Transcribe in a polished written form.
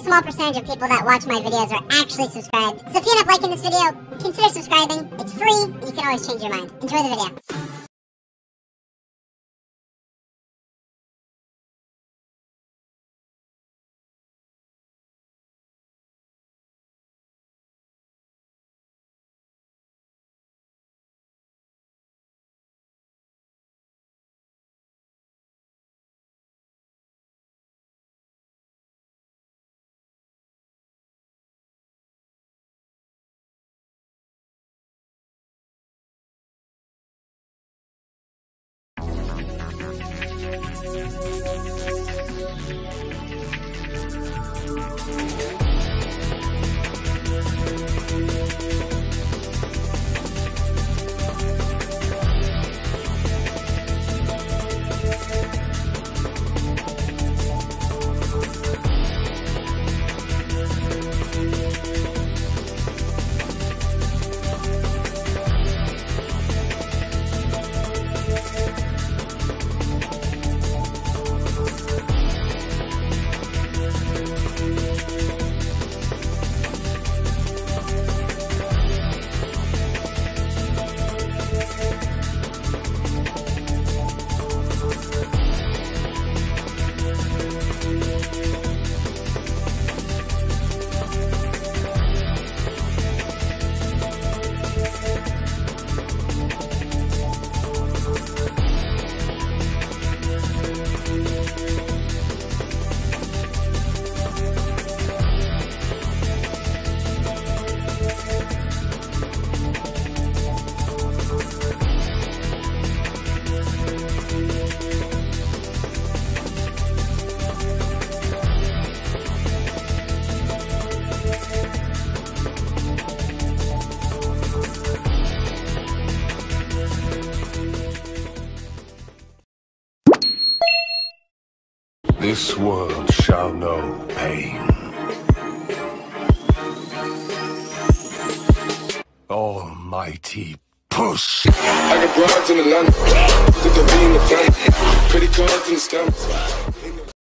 small percentage of people that watch my videos are actually subscribed. So if you end up liking this video, consider subscribing. It's free, and you can always change your mind. Enjoy the video. This world shall know pain. Almighty push. I got broads in Atlanta, took the V in the front, credit cards in the scammers.